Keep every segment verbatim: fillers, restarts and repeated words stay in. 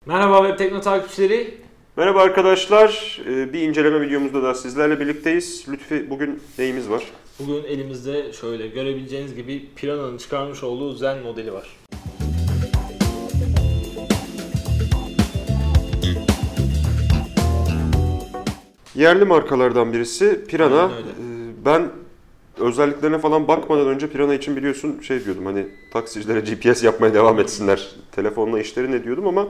Merhaba Web Tekno takipçileri. Merhaba arkadaşlar. Bir inceleme videomuzda da sizlerle birlikteyiz. Lütfi, bugün neyimiz var? Bugün elimizde şöyle görebileceğiniz gibi Piranha'nın çıkarmış olduğu Zen modeli var. Yerli markalardan birisi Piranha. Ben özelliklerine falan bakmadan önce Piranha için biliyorsun şey diyordum, hani taksicilere G P S yapmaya devam etsinler, telefonla işleri ne diyordum ama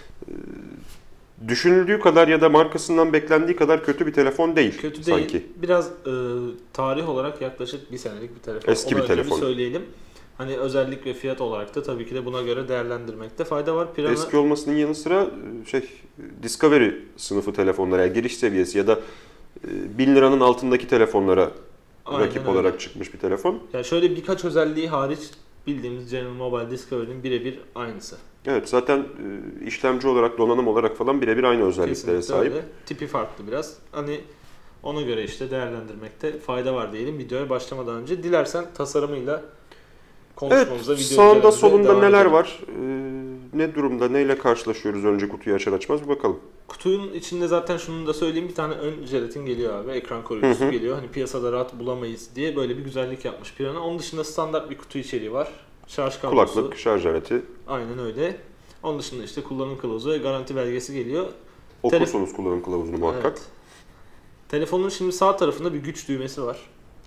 düşünüldüğü kadar ya da markasından beklendiği kadar kötü bir telefon değil. Kötü değil. Sanki. Biraz e, tarih olarak yaklaşık bir senelik bir telefon. Eski Onu bir telefon. Bir söyleyelim. Hani özellik ve fiyat olarak da tabii ki de buna göre değerlendirmekte fayda var. Piranha... Eski olmasının yanı sıra şey Discovery sınıfı telefonlara, yani giriş seviyesi ya da bin liranın altındaki telefonlara Aynen rakip öyle. olarak çıkmış bir telefon. Yani şöyle birkaç özelliği hariç bildiğimiz General Mobile Discovery'nin birebir aynısı. Evet, zaten işlemci olarak, donanım olarak falan birebir aynı özelliklere Kesinlikle sahip. Öyle. Tipi farklı biraz. Hani ona göre işte değerlendirmekte fayda var diyelim videoya başlamadan önce. Dilersen tasarımıyla konuşmamıza, evet, video sağında solunda neler edelim. var, ee, ne durumda, neyle karşılaşıyoruz önce kutuyu açar açmaz bir bakalım. Kutunun içinde zaten şunu da söyleyeyim, bir tane ön jelatin geliyor abi, ekran koruyucusu hı hı. geliyor. Hani piyasada rahat bulamayız diye böyle bir güzellik yapmış Piranha. Onun dışında standart bir kutu içeriği var. Şarj kablosu. Kulaklık, şarj aleti. Aynen öyle. Onun dışında işte kullanım kılavuzu ve garanti belgesi geliyor. Okursunuz Telef- kullanım kılavuzunu muhakkak. Evet. Telefonun şimdi sağ tarafında bir güç düğmesi var.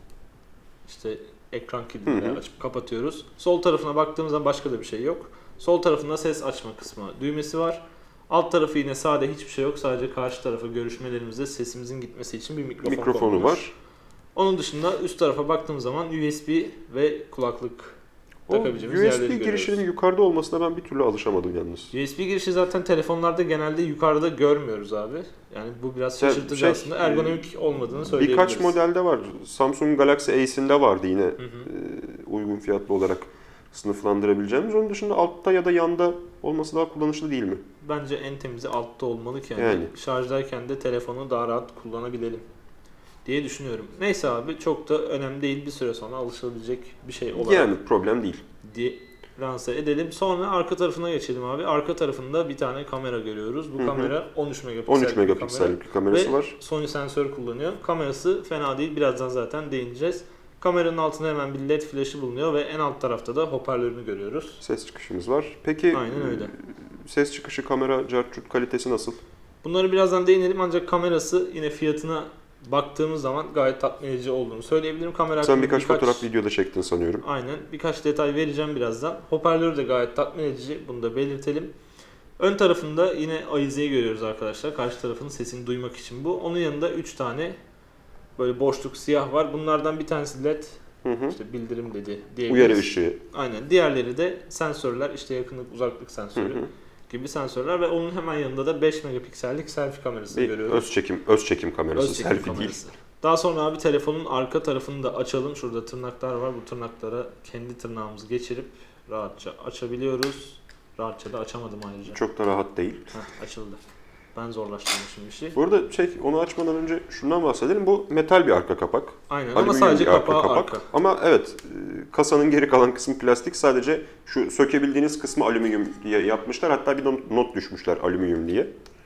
İşte ekran kilidini açıp kapatıyoruz. Sol tarafına baktığımız zaman başka da bir şey yok. Sol tarafında ses açma kısmı düğmesi var. Alt tarafı yine sade, hiçbir şey yok. Sadece karşı tarafa görüşmelerimizde sesimizin gitmesi için bir mikrofon Mikrofonu konulmuş. var. Onun dışında üst tarafa baktığımız zaman U S B ve kulaklık takabileceğimiz U yerleri S B görüyoruz. girişinin yukarıda olmasına ben bir türlü alışamadım yalnız. U S B girişi zaten telefonlarda genelde yukarıda görmyoruz abi. Yani bu biraz şaşırtıcı şey, aslında. Ergonomik olmadığını söyleyebiliriz. Birkaç modelde var. Samsung Galaxy Ace'inde vardı yine, hı hı. E, uygun fiyatlı olarak sınıflandırabileceğimiz. Onun dışında altta ya da yanda olması daha kullanışlı değil mi? Bence en temizi altta olmalı ki yani, yani. şarjdayken de telefonu daha rahat kullanabilelim diye düşünüyorum. Neyse abi, çok da önemli değil, bir süre sonra alışılabilecek bir şey olarak. Yani problem değil. Diye lanse edelim. Sonra arka tarafına geçelim abi. Arka tarafında bir tane kamera görüyoruz. Bu hı hı. kamera on üç megapiksellik on üç megapiksellik bir kamerası ve var. Sony sensör kullanıyor. Kamerası fena değil. Birazdan zaten değineceğiz. Kameranın altında hemen bir led flaşı bulunuyor ve en alt tarafta da hoparlörünü görüyoruz. Ses çıkışımız var. Peki aynen öyle. Ses çıkışı, kamera, cartçut kalitesi nasıl? Bunları birazdan değinelim, ancak kamerası yine fiyatına baktığımız zaman gayet tatmin edici olduğunu söyleyebilirim. Kamera Sen birkaç, birkaç fotoğraf videoda çektin sanıyorum. Aynen. Birkaç detay vereceğim birazdan. Hoparlörü de gayet tatmin edici. Bunu da belirtelim. Ön tarafında yine avizeyi görüyoruz arkadaşlar. Karşı tarafın sesini duymak için bu. Onun yanında üç tane böyle boşluk siyah var. Bunlardan bir tanesi led. Hı hı. İşte bildirim dedi diyebiliriz. Uyarı ışığı. Aynen. Diğerleri de sensörler. İşte yakınlık, uzaklık sensörü. Hı hı. gibi sensörler ve onun hemen yanında da beş megapiksellik selfie kamerasını bir görüyoruz. Öz çekim, öz çekim kamerası, öz çekim selfie kamerası. Değil. Daha sonra abi telefonun arka tarafını da açalım. Şurada tırnaklar var. Bu tırnaklara kendi tırnağımızı geçirip rahatça açabiliyoruz. Rahatça da açamadım ayrıca. Çok da rahat değil. Heh, açıldı. Ben zorlaştırmışım işi. Bu arada şey, onu açmadan önce şundan bahsedelim. Bu metal bir arka kapak. Aynen, ama sadece kapağı arka. Kapak. Ama evet, kasanın geri kalan kısmı plastik. Sadece şu sökebildiğiniz kısmı alüminyum diye yapmışlar. Hatta bir not düşmüşler alüminyum diye.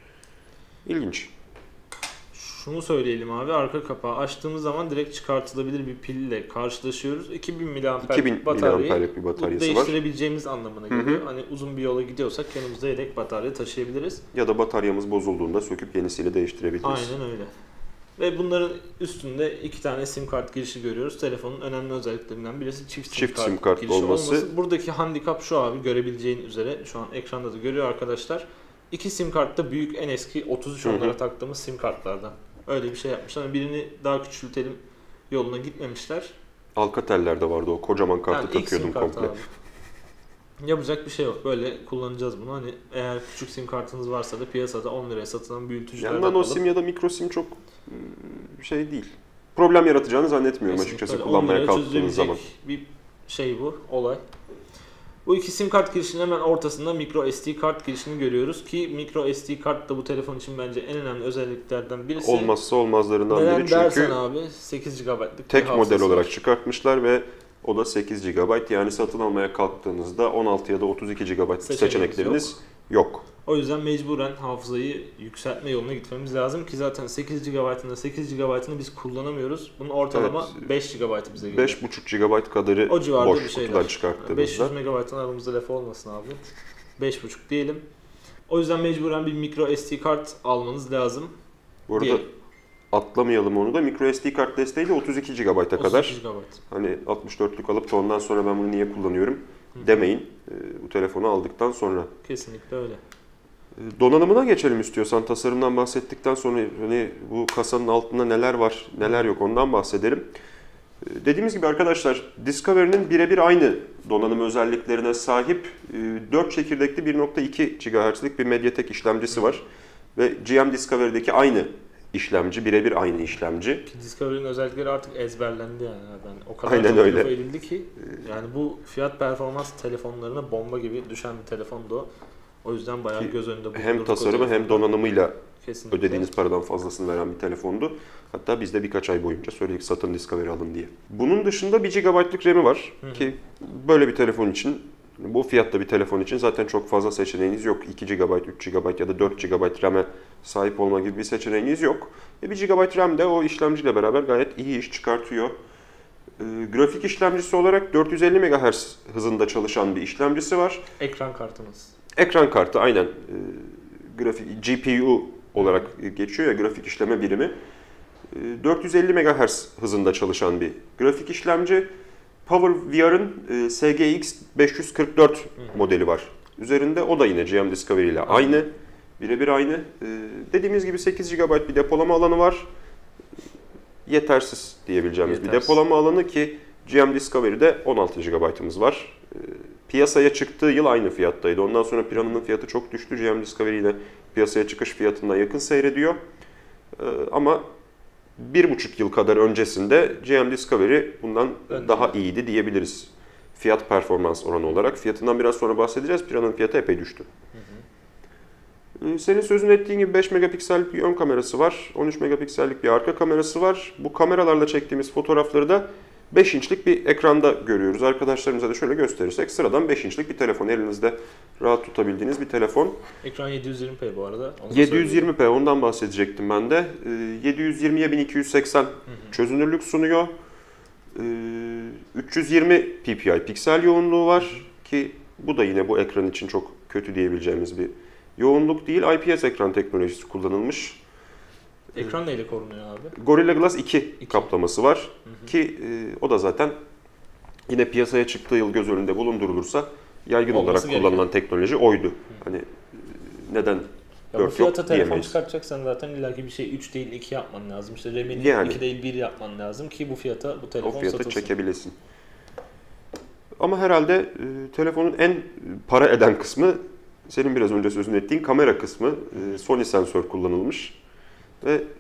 İlginç. Şunu söyleyelim abi, arka kapağı açtığımız zaman direkt çıkartılabilir bir pille karşılaşıyoruz. iki bin miliamperlik bataryayı bir bataryası değiştirebileceğimiz var. anlamına geliyor. Hı hı. Hani uzun bir yola gidiyorsak yanımızda yedek batarya taşıyabiliriz. Ya da bataryamız bozulduğunda söküp yenisiyle değiştirebiliriz. Aynen öyle. Ve bunların üstünde iki tane sim kart girişi görüyoruz. Telefonun önemli özelliklerinden birisi çift sim çift kart, sim kart girişi olması. olması. Buradaki handikap şu abi, görebileceğin üzere şu an ekranda da görüyor arkadaşlar. İki sim kart da büyük, en eski otuz üç onlara taktığımız sim kartlardan. Öyle bir şey yapmışlar. Birini daha küçültelim yoluna gitmemişler. Alcatel'ler de vardı, o kocaman kartı yani takıyordum komple. Abi. Yapacak bir şey yok. Böyle kullanacağız bunu. Hani eğer küçük sim kartınız varsa da piyasada on liraya satılan büyütücülerden yani nano sim ya da mikro sim çok şey değil. Problem yaratacağını zannetmiyorum kesinlikle açıkçası kullanmaya kalktığınız zaman. Bir şey bu, olay. Bu iki sim kart girişinin hemen ortasında micro S D kart girişini görüyoruz ki micro S D kart da bu telefon için bence en önemli özelliklerden birisi. Olmazsa olmazlarından neden biri çünkü dersen abi, sekiz gigabaytlık tek model olarak var. Çıkartmışlar ve o da sekiz gigabayt, yani satın almaya kalktığınızda on altı ya da otuz iki gigabayt seçenekleriniz yok. yok. O yüzden mecburen hafızayı yükseltme yoluna gitmemiz lazım ki zaten sekiz gigabaytında sekiz gigabaytını biz kullanamıyoruz. Bunun ortalama Evet, beş gigabaytı bize geliyor. beş buçuk gigabayt kadarı o civarda boş bir şeyler. kutudan çıkarttığımızda. beş yüz megabaytın aramızda laf olmasın abi. beş buçuk diyelim. O yüzden mecburen bir micro S D kart almanız lazım. Bu arada diyelim. atlamayalım onu da. Micro S D kart desteğiyle otuz iki gigabayta kadar. otuz iki gigabayt. Hani altmış dörtlük alıp da ondan sonra ben bunu niye kullanıyorum demeyin. Ee, bu telefonu aldıktan sonra. Kesinlikle öyle. Ee, Donanımına geçelim istiyorsan. Tasarımdan bahsettikten sonra hani bu kasanın altında neler var, neler yok ondan bahsedelim. Ee, dediğimiz gibi arkadaşlar Discovery'nin birebir aynı donanım özelliklerine sahip dört çekirdekli bir nokta iki gigahertz'lik bir MediaTek işlemcisi var. Ve G M Discovery'deki aynı işlemci, birebir aynı işlemci. Ki Discovery'nin özellikleri artık ezberlendi yani. Ben o kadar Aynen çok öyle. lafa edildi ki yani bu fiyat performans telefonlarına bomba gibi düşen bir telefondu o. O yüzden bayağı göz önünde bulundurduk. Hem tasarımı hem donanımıyla Kesinlikle. ödediğiniz paradan fazlasını veren bir telefondu. Hatta biz de birkaç ay boyunca söyledik satın Discovery alın diye. Bunun dışında bir gigabaytlık RAM'i var Hı-hı. ki böyle bir telefon için, bu fiyatta bir telefon için zaten çok fazla seçeneğiniz yok. iki gigabayt, üç gigabayt ya da dört gigabayt RAM'e sahip olma gibi bir seçeneğiniz yok. E bir gigabayt RAM de o işlemciyle beraber gayet iyi iş çıkartıyor. E, grafik işlemcisi olarak dört yüz elli megahertz hızında çalışan bir işlemcisi var. Ekran kartımız. Ekran kartı aynen. E, grafik G P U olarak geçiyor ya, grafik işleme birimi. E, dört yüz elli megahertz hızında çalışan bir grafik işlemci. PowerVR'ın e, S G X beş yüz kırk dört Hı. modeli var. Üzerinde o da yine G M Discovery ile aynı. Birebir aynı. E, dediğimiz gibi sekiz gigabayt bir depolama alanı var. Yetersiz diyebileceğimiz Yetersiz. bir depolama alanı ki G M Discovery'de on altı gigabaytımız var. E, piyasaya çıktığı yıl aynı fiyattaydı. Ondan sonra Piranha'nın fiyatı çok düştü. G M Discovery ile piyasaya çıkış fiyatına yakın seyrediyor. E, ama bir buçuk yıl kadar öncesinde G M Discovery bundan Önce. daha iyiydi diyebiliriz. Fiyat performans oranı olarak. Fiyatından biraz sonra bahsedeceğiz. Piranha'nın fiyatı epey düştü. Hı hı. Senin sözün ettiğin gibi beş megapiksellik bir ön kamerası var. on üç megapiksellik bir arka kamerası var. Bu kameralarla çektiğimiz fotoğrafları da beş inçlik bir ekranda görüyoruz. Arkadaşlarımıza da şöyle gösterirsek sıradan beş inçlik bir telefon. Elinizde rahat tutabildiğiniz bir telefon. Ekran yedi yüz yirmi p bu arada. yedi yüz yirmi p ondan bahsedecektim ben de. yedi yüz yirmiye bin iki yüz seksen hı hı. çözünürlük sunuyor. üç yüz yirmi p p i piksel yoğunluğu var hı hı. ki bu da yine bu ekran için çok kötü diyebileceğimiz bir yoğunluk değil. I P S ekran teknolojisi kullanılmış. Ekran neyle korunuyor abi? Gorilla Glass iki, iki. kaplaması var hı hı. ki o da zaten yine piyasaya çıktığı yıl göz önünde bulundurulursa yaygın Olması olarak gerekiyor. kullanılan teknoloji oydu. Hı. Hani neden ya dört bu fiyata yok telefon diyemeyiz. Çıkartacaksan zaten illaki bir şey üç değil iki yapman lazım. İşte RAM'ini yani, iki değil bir yapman lazım ki bu fiyata bu telefon satılsın. O fiyata çekebilesin. Ama herhalde e, telefonun en para eden kısmı senin biraz önce sözünü ettiğin kamera kısmı. E, Sony sensör kullanılmış. Ve e,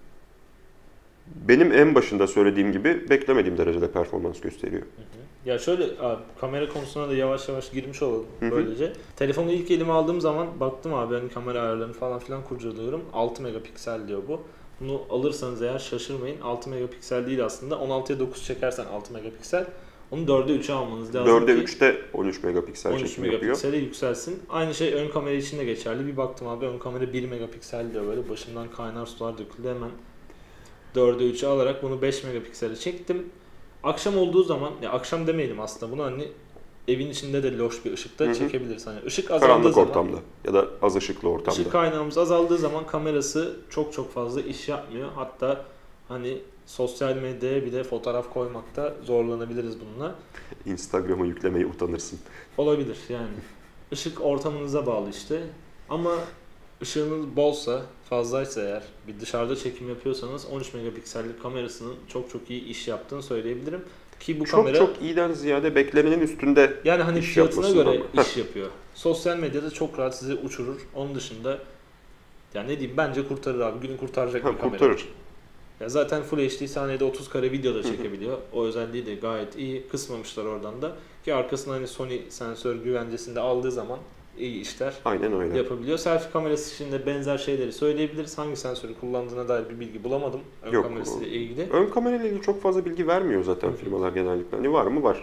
benim en başında söylediğim gibi beklemediğim derecede performans gösteriyor. Hı hı. Ya şöyle abi, kamera konusuna da yavaş yavaş girmiş olalım hı hı. böylece. Telefonu ilk elime aldığım zaman baktım abi hani kamera ayarlarını falan filan kurcalıyorum. altı megapiksel diyor bu. Bunu alırsanız eğer şaşırmayın. altı megapiksel değil aslında. on altıya dokuz çekersen altı megapiksel. Onu dörde üçe almanız lazım dörde ki üçte on üç megapiksel çekim yapıyor. on üç megapiksele yükselsin. Aynı şey ön kamera için de geçerli. Bir baktım abi ön kamera bir megapiksel diyor böyle. Başımdan kaynar sular döküldü hemen. dörde üçe alarak bunu beş megapiksele çektim. Akşam olduğu zaman, ya akşam demeyelim aslında bunu hani evin içinde de loş bir ışıkta hı hı. çekebiliriz. Hani ışık azaldığı Karanlık zaman, ortamda ya da az ışıklı ortamda. Işık kaynağımız azaldığı zaman kamerası çok çok fazla iş yapmıyor. Hatta hani sosyal medyaya bir de fotoğraf koymakta zorlanabiliriz bununla. Instagram'a yüklemeye utanırsın. Olabilir yani. Işık ortamınıza bağlı işte. Ama ışığınız bolsa, fazlaysa eğer bir dışarıda çekim yapıyorsanız on üç megapiksellik kamerasının çok çok iyi iş yaptığını söyleyebilirim. Ki bu çok, kamera çok iyiden ziyade beklenenin üstünde yani hani iş fiyatına göre iş yapıyor. Sosyal medyada çok rahat sizi uçurur. Onun dışında yani ne diyeyim bence kurtarır abi. Günü kurtaracak ha, bir kamera. Kurtarır. Ya zaten Full H D saniyede otuz kare video da çekebiliyor. O özelliği de gayet iyi. Kısmamışlar oradan da. Ki arkasına hani Sony sensör güvencesinde aldığı zaman iyi işler Aynen öyle. yapabiliyor. Selfie kamerası için de benzer şeyleri söyleyebiliriz. Hangi sensörü kullandığına dair bir bilgi bulamadım. Ön Yok, kamerasıyla ilgili. Ön kamerayla ilgili çok fazla bilgi vermiyor zaten firmalar genellikle. Hani var mı? Var.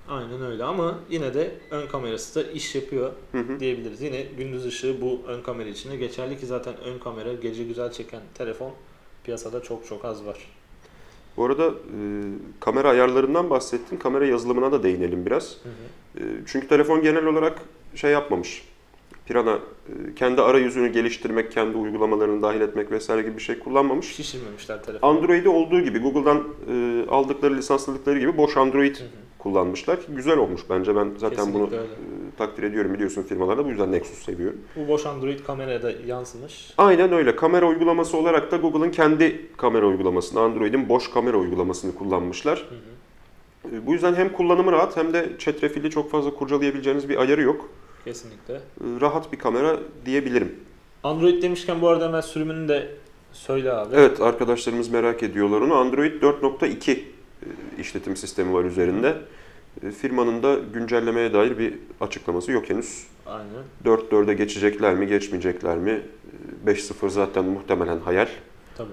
Aynen öyle ama yine de ön kamerası da iş yapıyor Hı hı. diyebiliriz. Yine gündüz ışığı bu ön kamera içinde geçerli ki zaten ön kamera gece güzel çeken telefon piyasada çok çok az var. Bu arada e, kamera ayarlarından bahsettin. Kamera yazılımına da değinelim biraz. Hı hı. E, çünkü telefon genel olarak şey yapmamış. Pirana e, kendi arayüzünü geliştirmek, kendi uygulamalarını dahil etmek vesaire gibi bir şey kullanmamış. Şişirmemişler telefonu. Android'i olduğu gibi Google'dan e, aldıkları, lisansladıkları gibi boş Android hı hı. kullanmışlar. Güzel olmuş bence. Ben zaten Kesinlikle bunu e, takdir ediyorum, biliyorsun firmalarda. Bu yüzden Nexus seviyorum. Bu boş Android kameraya da yansımış. Aynen öyle. Kamera uygulaması olarak da Google'ın kendi kamera uygulamasını, Android'in boş kamera uygulamasını kullanmışlar. Hı hı. E, bu yüzden hem kullanımı rahat hem de çetrefilli çok fazla kurcalayabileceğiniz bir ayarı yok. Kesinlikle. E, rahat bir kamera diyebilirim. Android demişken bu arada hemen sürümünü de söyle abi. Evet, arkadaşlarımız merak ediyorlar onu. Android dört nokta iki işletim sistemi var üzerinde. Firmanın da güncellemeye dair bir açıklaması yok henüz. Aynen. dört nokta dörde geçecekler mi, geçmeyecekler mi? beş nokta sıfır zaten muhtemelen hayal. Tabii.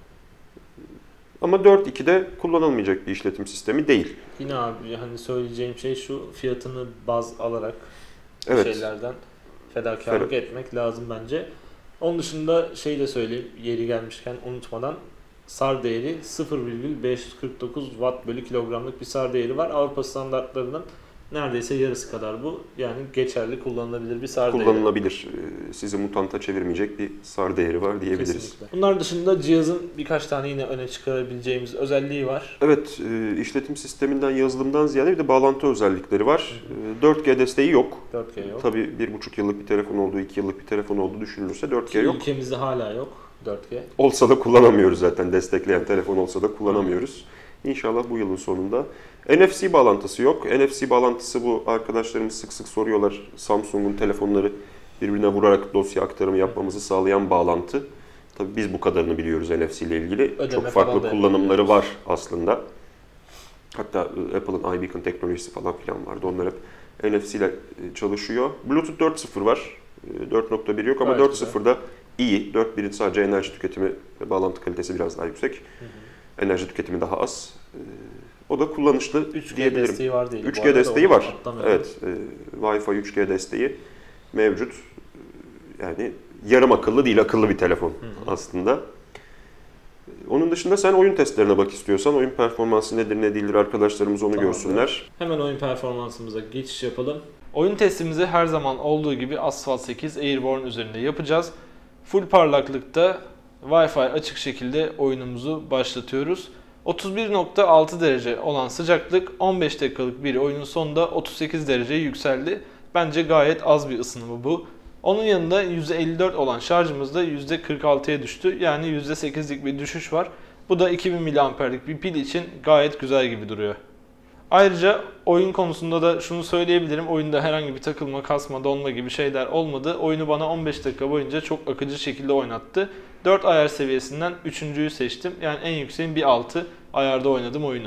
Ama dört nokta ikide kullanılmayacak bir işletim sistemi değil. Yine abi hani söyleyeceğim şey şu, fiyatını baz alarak evet. şeylerden fedakarlık Fer- etmek lazım bence. Onun dışında şey de söyleyeyim, yeri gelmişken unutmadan, S A R değeri sıfır virgül beş yüz kırk dokuz watt bölü kilogramlık bir S A R değeri var. Avrupa standartlarının neredeyse yarısı kadar bu. Yani geçerli, kullanılabilir bir S A R değeri. Kullanılabilir. Sizi mutanta çevirmeyecek bir S A R değeri var diyebiliriz. Kesinlikle. Bunlar dışında cihazın birkaç tane yine öne çıkarabileceğimiz özelliği var. Evet, işletim sisteminden, yazılımdan ziyade bir de bağlantı özellikleri var. Hı hı. dört G desteği yok. dört G yok. Tabii bir buçuk yıllık bir telefon olduğu, iki yıllık bir telefon olduğu düşünülürse dört G yok. Ülkemizde hala yok dört G. Olsa da kullanamıyoruz zaten. Destekleyen telefon olsa da kullanamıyoruz. İnşallah bu yılın sonunda. N F C bağlantısı yok. N F C bağlantısı, bu arkadaşlarımız sık sık soruyorlar. Samsung'un telefonları birbirine vurarak dosya aktarımı yapmamızı sağlayan bağlantı. Tabii biz bu kadarını biliyoruz N F C ile ilgili. Ödeme Çok farklı kullanımları var aslında. Hatta Apple'ın iBeacon teknolojisi falan filan vardı. Onlar hep N F C ile çalışıyor. Bluetooth dört nokta sıfır var. dört nokta bir yok ama dört nokta sıfırda iyi. dört nokta birin sadece enerji tüketimi ve bağlantı kalitesi biraz daha yüksek. Hı hı. Enerji tüketimi daha az. O da kullanışlı üç G diyebilirim. Desteği var değil. üç G desteği var. Evet. E, Wi-Fi üç G desteği mevcut. Yani yarım akıllı değil, akıllı bir telefon hı hı. aslında. Onun dışında sen oyun testlerine bak istiyorsan. Oyun performansı nedir ne değildir, arkadaşlarımız onu tamam, görsünler. Hemen oyun performansımıza geçiş yapalım. Oyun testimizi her zaman olduğu gibi Asphalt sekiz Airborne üzerinde yapacağız. Full parlaklıkta Wi-Fi açık şekilde oyunumuzu başlatıyoruz. otuz bir nokta altı derece olan sıcaklık on beş dakikalık bir oyunun sonunda otuz sekiz dereceye yükseldi. Bence gayet az bir ısınımı bu. Onun yanında yüzde elli dört olan şarjımız da yüzde kırk altıya düştü. Yani yüzde sekizlik bir düşüş var. Bu da iki bin miliamperlik bir pil için gayet güzel gibi duruyor. Ayrıca oyun konusunda da şunu söyleyebilirim. Oyunda herhangi bir takılma, kasma, donma gibi şeyler olmadı. Oyunu bana on beş dakika boyunca çok akıcı şekilde oynattı. dört ayar seviyesinden üçüncüyü seçtim. Yani en yükseğin bir altı ayarda oynadım oyunu.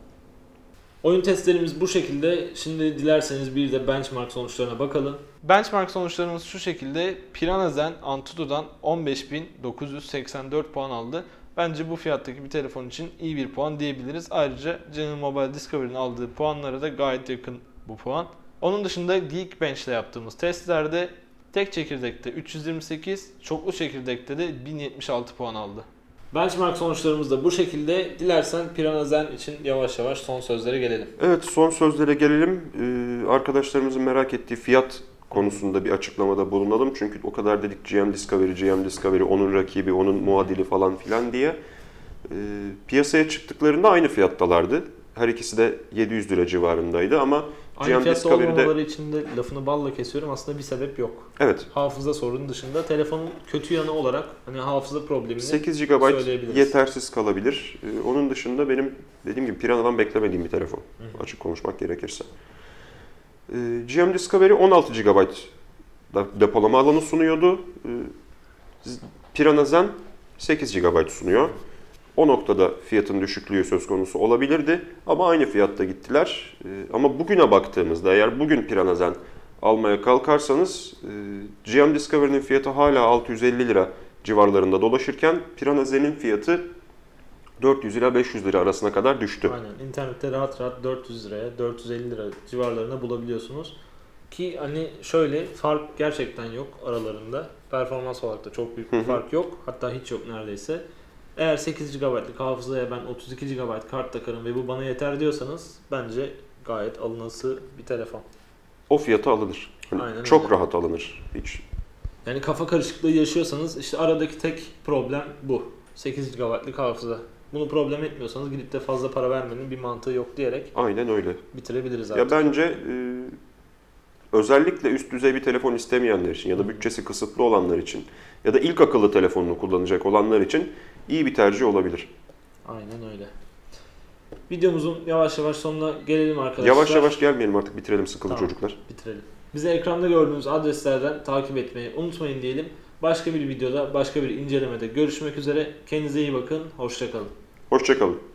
Oyun testlerimiz bu şekilde. Şimdi dilerseniz bir de benchmark sonuçlarına bakalım. Benchmark sonuçlarımız şu şekilde. Piranha Zen Antutu'dan on beş bin dokuz yüz seksen dört puan aldı. Bence bu fiyattaki bir telefon için iyi bir puan diyebiliriz. Ayrıca General Mobile Discovery'nin aldığı puanlara da gayet yakın bu puan. Onun dışında Geekbench ile yaptığımız testlerde tek çekirdekte üç yüz yirmi sekiz, çoklu çekirdekte de bin yetmiş altı puan aldı. Benchmark sonuçlarımız da bu şekilde. Dilersen Piranha Zen için yavaş yavaş son sözlere gelelim. Evet, son sözlere gelelim. Ee, arkadaşlarımızın merak ettiği fiyat konusunda bir açıklamada bulunalım. Çünkü o kadar dedik G M Discovery, G M Discovery, onun rakibi, onun muadili falan filan diye. Ee, piyasaya çıktıklarında aynı fiyattalardı. Her ikisi de yedi yüz lira civarındaydı ama aynı G M fiyatta olmamaları için de lafını balla kesiyorum. Aslında bir sebep yok. Evet. Hafıza sorunu dışında telefonun kötü yanı olarak hani hafıza problemini sekiz gigabayt yetersiz kalabilir. Ee, onun dışında benim dediğim gibi Piranha'dan beklemediğim bir telefon. Hı. Açık konuşmak gerekirse. Ee, G M Discovery on altı gigabayt depolama alanı sunuyordu. Ee, Piranha Zen sekiz gigabayt sunuyor. O noktada fiyatın düşüklüğü söz konusu olabilirdi ama aynı fiyatta gittiler. Ee, ama bugüne baktığımızda eğer bugün Piranha Zen almaya kalkarsanız e, G M Discovery'nin fiyatı hala altı yüz elli lira civarlarında dolaşırken Piranha Zen'in fiyatı dört yüz ila beş yüz lira arasına kadar düştü. Aynen. İnternette rahat rahat dört yüz liraya, dört yüz elli lira civarlarında bulabiliyorsunuz. Ki hani şöyle fark gerçekten yok aralarında. Performans olarak da çok büyük bir fark yok. Hatta hiç yok neredeyse. Eğer sekiz gigabaytlık hafızaya ben otuz iki gigabayt kart takarım ve bu bana yeter diyorsanız bence gayet alınası bir telefon. O fiyata alınır. Hani Aynen çok öyle. rahat alınır. Hiç. Yani kafa karışıklığı yaşıyorsanız işte aradaki tek problem bu. sekiz gigabaytlık hafıza. Bunu problem etmiyorsanız gidip de fazla para vermenin bir mantığı yok diyerek Aynen öyle. bitirebiliriz artık. Ya bence e, özellikle üst düzey bir telefon istemeyenler için ya da bütçesi kısıtlı olanlar için ya da ilk akıllı telefonunu kullanacak olanlar için iyi bir tercih olabilir. Aynen öyle. Videomuzun yavaş yavaş sonuna gelelim arkadaşlar. Yavaş yavaş gelmeyelim artık, bitirelim, sıkıldı Tamam, çocuklar. Bitirelim. Bizi ekranda gördüğünüz adreslerden takip etmeyi unutmayın diyelim. Başka bir videoda, başka bir incelemede görüşmek üzere. Kendinize iyi bakın. Hoşça kalın. Hoşça kalın.